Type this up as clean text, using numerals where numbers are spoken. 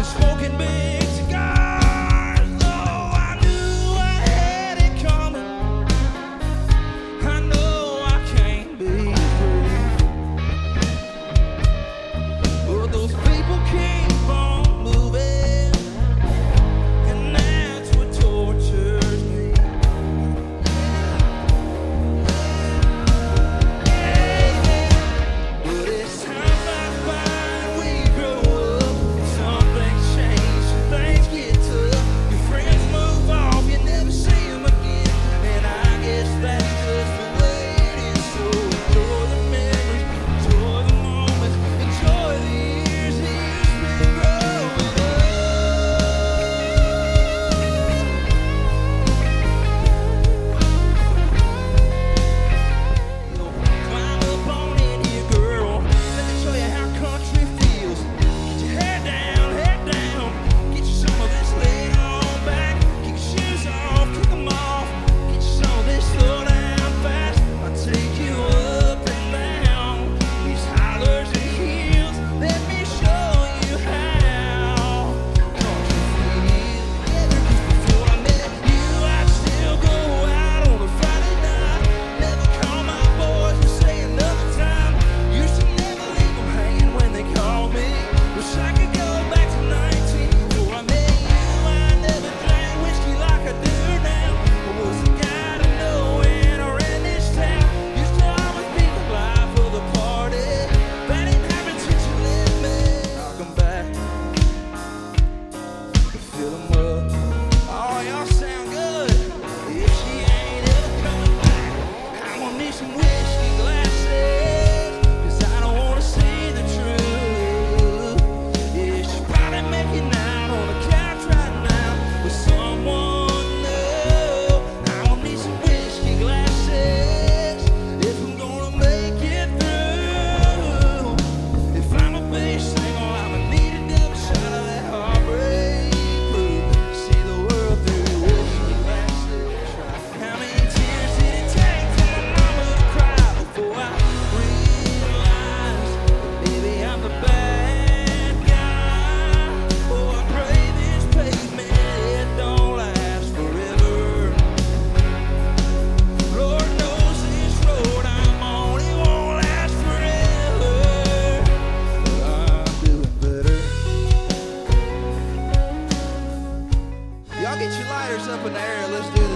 smoking big cigars. Oh, I knew I had it coming. I know I can't be free, but those people keep on moving, and that's what tortures me. But it's time flies by and we grow up. Some things change, some things get tough. Your friends move off, you never see them again, and I guess that's just the way it is. So enjoy the memories, enjoy the moments, enjoy the years that you spent growing up. Climb up on in here, girl. Let me show you how country feels. Get your head down, get you some of this laid on back. Kick your shoes off, kick them off. Get you some of this slow down fast. I'll take you up and down these hollers and hills. Let me show you how country feels. Yeah, 'cause before I met you, I'd still go out on a Friday night. Never call my boys and say another time. Used to never leave them hanging when they call me. Wish I could go back to 19. Before I met you, I never drank whiskey like I do now. I was the guy to know in or in this town. Used to always be the life of the party. That ain't happened since you left me. Knock 'em back, fill 'em up. Oh, y'all sound good. If she ain't ever coming back, I'm gonna need some whiskey glasses, 'cause I don't wanna see the truth. Yeah, she's probably making out on the couch right now with someone new. I'm gonna need some whiskey glasses if I'm gonna make it through. If I'm a bass singer, I'ma need a double shot of that heartbreak proof. See the world through whiskey glasses. How many tears did it take for my mama to cry before I realized that maybe I'm the bad guy? Oh, I pray this pavement, it don't last forever. Lord knows this road I'm on, it won't last forever. I'll do it better. Y'all get your lighters up in the air, let's do